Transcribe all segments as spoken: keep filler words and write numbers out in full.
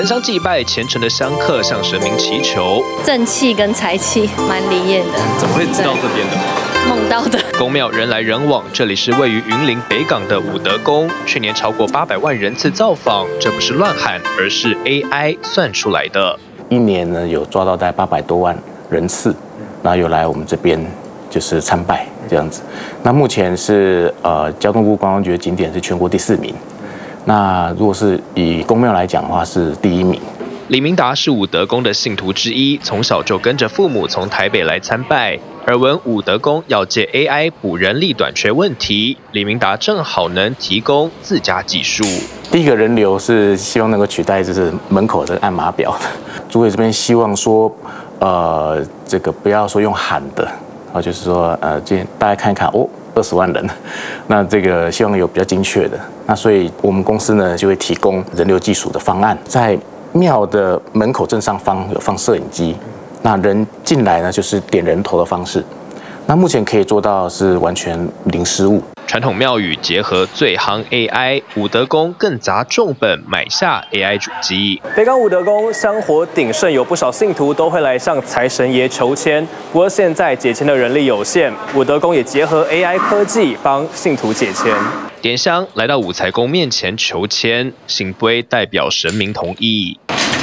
焚香祭拜，虔诚的香客向神明祈求正气跟财气，蛮灵验的。 怎么会知道这边的？ 梦到的。 宫庙人来人往，这里是位于云林北港的武德宫，去年超过八百万人次造访，这不是乱喊，而是 A I 算出来的。 一年呢有抓到大概八百多万人次，然后有来我们这边就是参拜这样子。那目前是呃交通部观光局的景点是全国第四名，那如果是以宫庙来讲的话是第一名。 李明达是武德宫的信徒之一，从小就跟着父母从台北来参拜。耳闻武德宫要借 A I 补人力短缺问题，李明达正好能提供自家技术。 第一个人流是希望能够取代就是门口这个按码表的，主委这边希望说，呃，这个不要说用喊的，啊，就是说，呃，今天大家看一看，哦，二十万人，那这个希望有比较精确的，那所以我们公司呢就会提供人流技术的方案，在庙的门口正上方有放摄影机。那人进来呢，就是点人头的方式。那目前可以做到是完全零失误。 传统庙宇结合最夯 A I， 武德宫更砸重本买下 A I 主机。 北港武德宫香火鼎盛，有不少信徒都会来向财神爷求签。不过现在解签的人力有限，武德宫也结合 A I 科技帮信徒解签。 点香来到武财宫面前求签，信杯代表神明同意。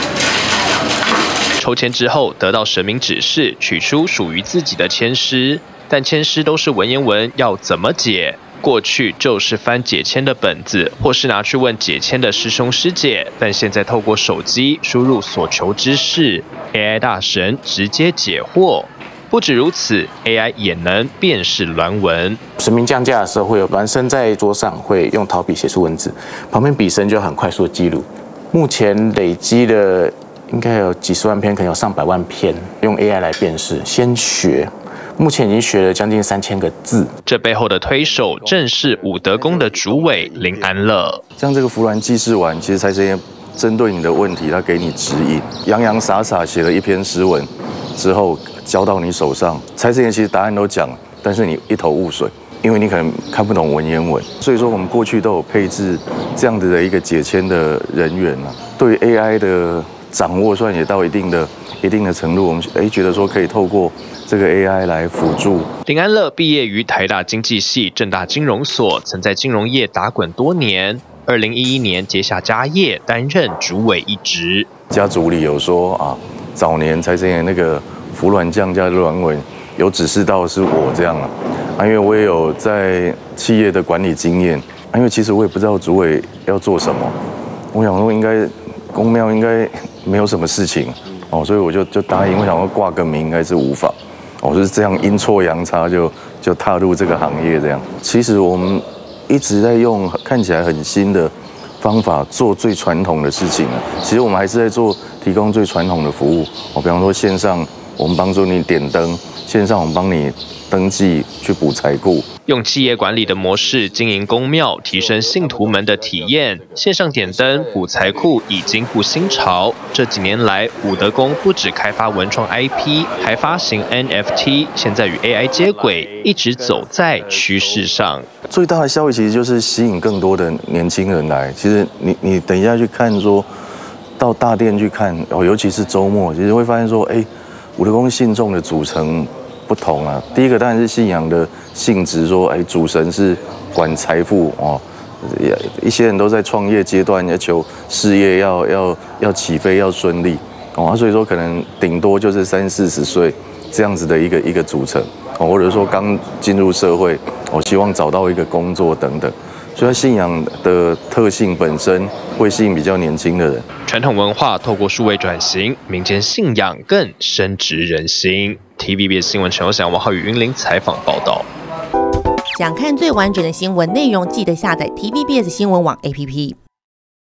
抽签之后，得到神明指示，取出属于自己的签诗，但签诗都是文言文，要怎么解？过去就是翻解签的本子，或是拿去问解签的师兄师姐，但现在透过手机输入所求之事 ，A I 大神直接解惑。不止如此 ，A I 也能辨识鸾文。 神明降价的时候，会有孪生在桌上，会用陶笔写出文字，旁边笔生就很快速的记录。目前累积的。应该有几十万篇，可能有上百万篇，用 A I 来辨识，先学。目前已经学了将近三千个字。 这背后的推手正是武德宫的主委林安乐。 像这个符鸾记事完，其实财神爷针对你的问题，他给你指引，洋洋洒洒写了一篇诗文之后交到你手上，财神爷其实答案都讲了，但是你一头雾水。因为你可能看不懂文言文，所以说我们过去都有配置这样子的一个解签的人员啊，对于 A I 的掌握算也到一定的一定的程度，我们哎觉得说可以透过这个 A I 来辅助。 林安乐毕业于台大经济系、政大金融所，曾在金融业打滚多年。二零一一年接下家业，担任主委一职。 家族里有说啊，早年财神爷那个符鸾降价鸾文有指示到是我这样啊。啊，因为我也有在企业的管理经验，啊，因为其实我也不知道主委要做什么，我想说应该公庙应该没有什么事情，哦，所以我就就答应，我想说挂个名应该是无妨，我就是这样阴错阳差就就踏入这个行业这样。其实我们一直在用看起来很新的方法做最传统的事情啊，其实我们还是在做提供最传统的服务，哦，比方说线上我们帮助你点灯，线上我们帮你登记去补财库， 用企业管理的模式经营公庙，提升信徒们的体验。线上点灯、补财库已经不新潮。这几年来，武德宫不只开发文创 I P， 还发行 N F T， 现在与 A I 接轨，一直走在趋势上。 最大的效益其实就是吸引更多的年轻人来。其实你你等一下去看说，到大殿去看，哦，尤其是周末，其实会发现说，哎，武德宫信众的组成不同啊。第一个当然是信仰的性质，说，哎，主神是管财富哦，一些人都在创业阶段，要求事业要要要起飞，要顺利哦，所以说可能顶多就是三四十岁这样子的一个一个组成哦，或者说刚进入社会，我希望找到一个工作等等。所以信仰的特性本身会吸引比较年轻的人。 传统文化透过数位转型，民间信仰更深植人心。T V B S 新闻陈友祥、王浩宇云林采访报道。 想看最完整的新闻内容，记得下载 T V B S 新闻网 A P P。